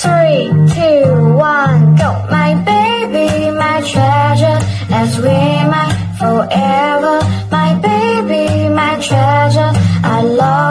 Three, two, one, go. My baby, my treasure, as we might forever. My baby, my treasure, I love